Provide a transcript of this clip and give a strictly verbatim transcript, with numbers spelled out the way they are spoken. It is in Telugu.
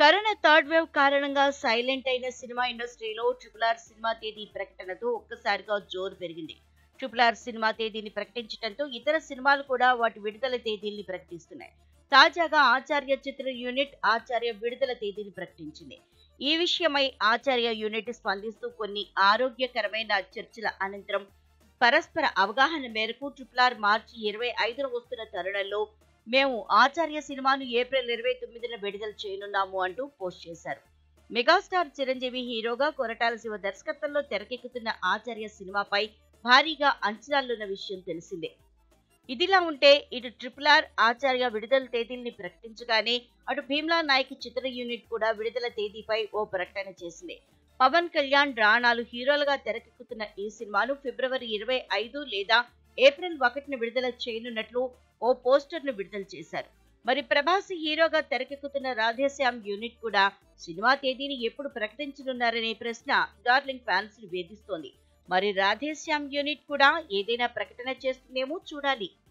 కరోనా థర్డ్ వేవ్ కారణంగా సైలెంట్ అయిన సినిమా ఇండస్ట్రీలో ట్రిపుల్ ఆర్ సినిమా తేదీ ప్రకటనతో ఒక్కసారిగా జోరు పెరిగింది. ట్రిపుల్ ఆర్ సినిమా తేదీని ప్రకటించడంతో ఇతర సినిమాలు కూడా వాటి విడుదల తేదీల్ని ప్రకటిస్తున్నాయి. తాజాగా ఆచార్య చిత్ర యూనిట్ ఆచార్య విడుదల తేదీని ప్రకటించింది. ఈ విషయమై ఆచార్య యూనిట్ స్పందిస్తూ కొన్ని ఆరోగ్యకరమైన చర్చల అనంతరం పరస్పర అవగాహన మేరకు ట్రిపుల్ ఆర్ మార్చి ఇరవై ఐదున వస్తున్న తరుణంలో మేము ఆచార్య సినిమాను ఏప్రిల్ ఇరవై తొమ్మిదిన విడుదల చేయనున్నాము అంటూ పోస్ట్ చేశారు. మెగాస్టార్ చిరంజీవి హీరోగా కొరటాల శివ దర్శకత్వంలో తెరకెక్కుతున్న ఆచార్య సినిమాపై భారీగా అంచనాలున్న విషయం తెలిసిందే. ఇదిలా ఉంటే ఇటు ట్రిపుల్ ఆర్ ఆచార్య విడుదల తేదీల్ని ప్రకటించగానే అటు భీమ్లా నాయక్ చిత్ర యూనిట్ కూడా విడుదల తేదీపై ఓ ప్రకటన చేసింది. పవన్ కళ్యాణ్ రాణాలు హీరోలుగా తెరకెక్కుతున్న ఈ సినిమాను ఫిబ్రవరి ఇరవై ఐదు లేదా ఏప్రిల్ ఒకటిన విడుదల చేయనున్నట్లు ఓ పోస్టర్ ను విడుదల చేశారు. మరి ప్రభాస్ హీరోగా తెరకెక్కుతున్న రాధేశ్యామ్ యూనిట్ కూడా సినిమా తేదీని ఎప్పుడు ప్రకటించనున్నారనే ప్రశ్న డార్లింగ్ ఫ్యాన్స్ ని వేధిస్తోంది. మరి రాధేశ్యామ్ యూనిట్ కూడా ఏదైనా ప్రకటన చేస్తుందేమో చూడాలి.